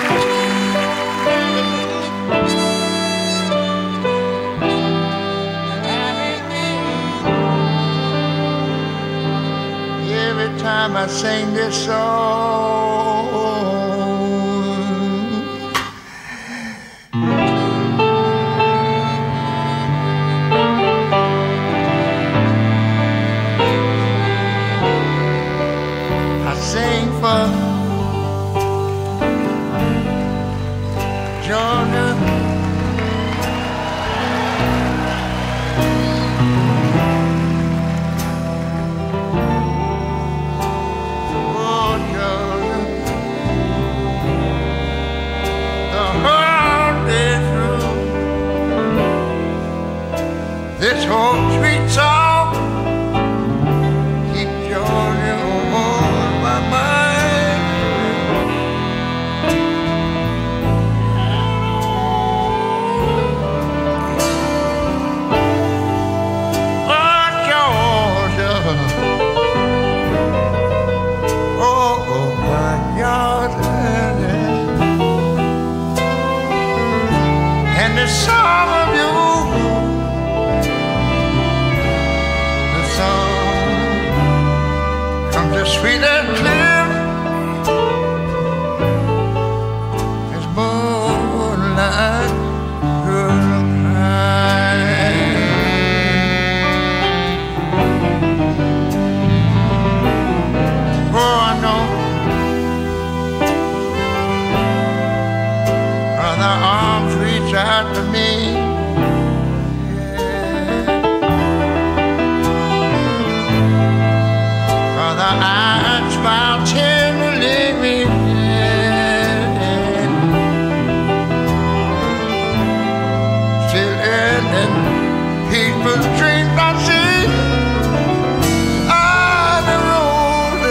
Every time I sing this song, I sing for Georgia. This whole sweet song keep Georgia on my mind. Oh, Georgia, oh, my Georgia, and the song of you. Just sweet and clear as moonlight through the pine. Oh, I know other arms reach out to me. I smile tenderly, still in people's dreams I see on the road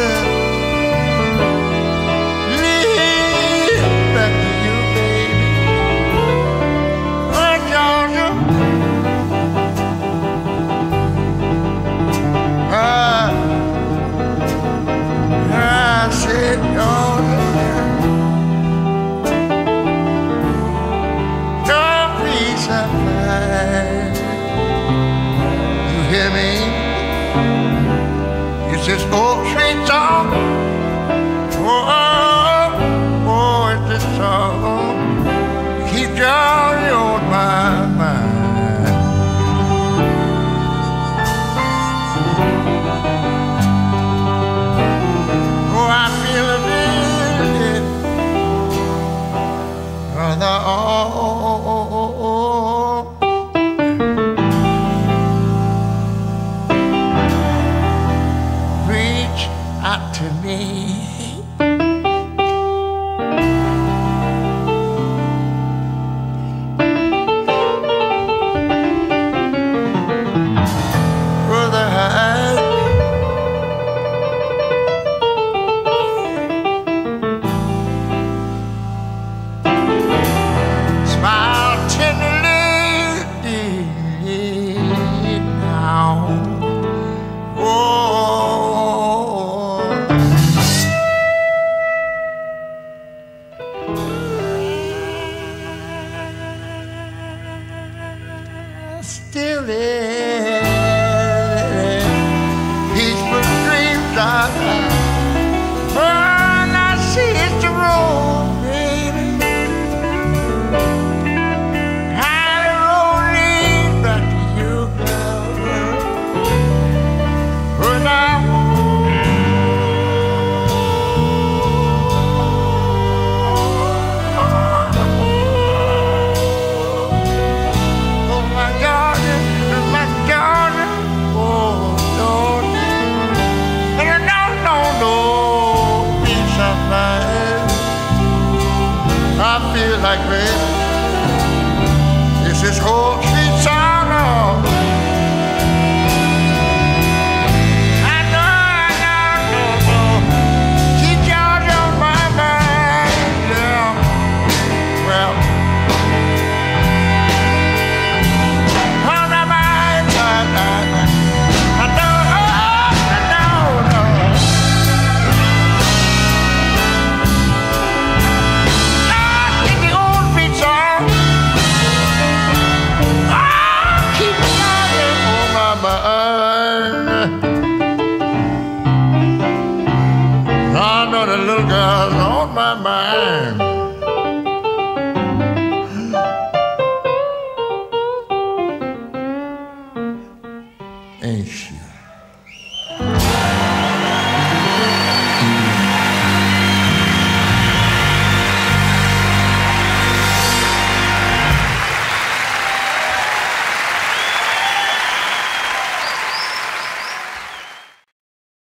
lead back to you, baby. Oh, Georgia, I said, your peace of mind. You hear me? It's this old sweet song. Oh, oh, oh, it's this song. Keep Georgia on my mind. Oh, I feel it. Reach out to me. Brother, smile tenderly now. Oh, still in peaceful dreams I see it's the road, baby. How the road leads back to you, girl. But oh, my Georgia, oh, Lord, and I don't know peace of mind. I feel like, baby, this is whole